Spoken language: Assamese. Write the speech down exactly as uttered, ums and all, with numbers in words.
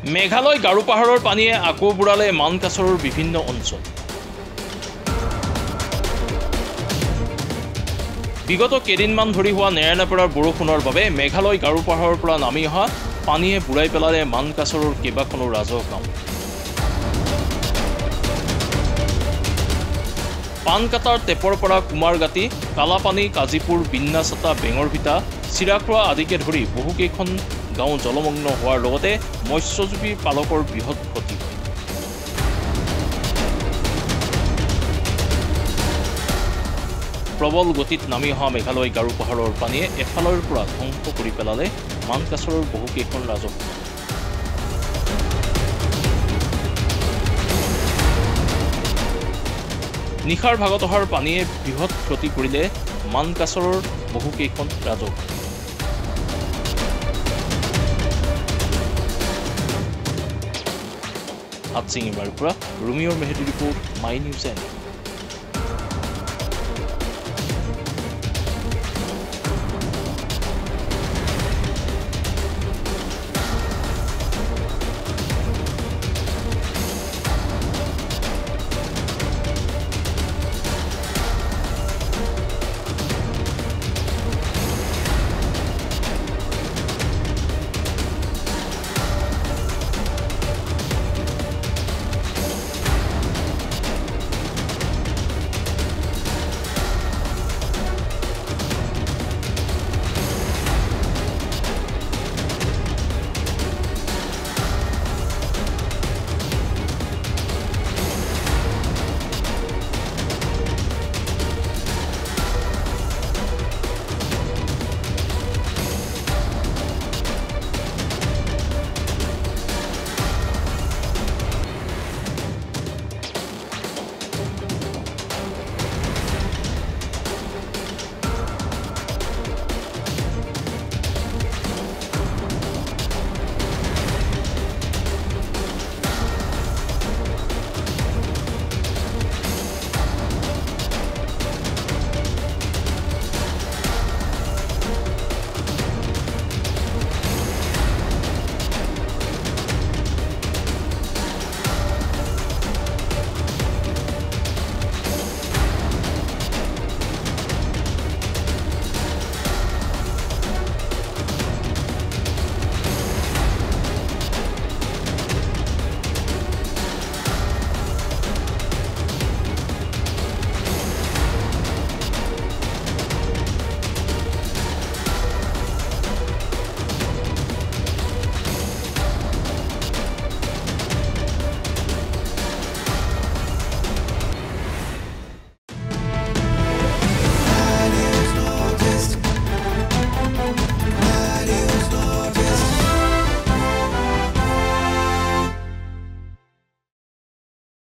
মেঘালয় গাৰো পাহাৰৰ পানীয়ে আকৌ বুৰালে মানকাছৰৰ বিভিন্ন অঞ্চল। বিগত কেইদিনমান ধৰি হোৱা নেৰানেপেৰাৰ বৰষুণৰ বাবে মেঘালয় গাৰো পাহাৰৰ পৰা নামি অহা পানীয়ে বুৰাই পেলালে মানকাছৰৰ কেইবাখনো ৰাজহ গাঁও। পানকাটাৰ টেপৰ পৰা কুমাৰগাতি, কালাপানী, কাজিপুৰ, বিন্নাচাটা, বেঙৰভিটা, চিৰাখোৱা আদিকে ধৰি বহুকেইখন গাঁও জলমগ্ন হোৱাৰ লগতে মৎস্যজীৱী পালকৰ বৃহৎ ক্ষতি হয়। প্ৰবল গতিত নামি অহা মেঘালয় গাৰো পাহাৰৰ পানীয়ে এফালৰ পৰা ধ্বংস কৰি পেলালে মানকাছৰৰ বহুকেইখন ৰাজহ। নিশাৰ ভাগত অহাৰ পানীয়ে বৃহৎ ক্ষতি কৰিলে মানকাছৰৰ বহুকেইখন ৰাজহ। হাতচিঙিমাৰীৰ পৰা ৰুমিয়ৰ Mehedi report, my news and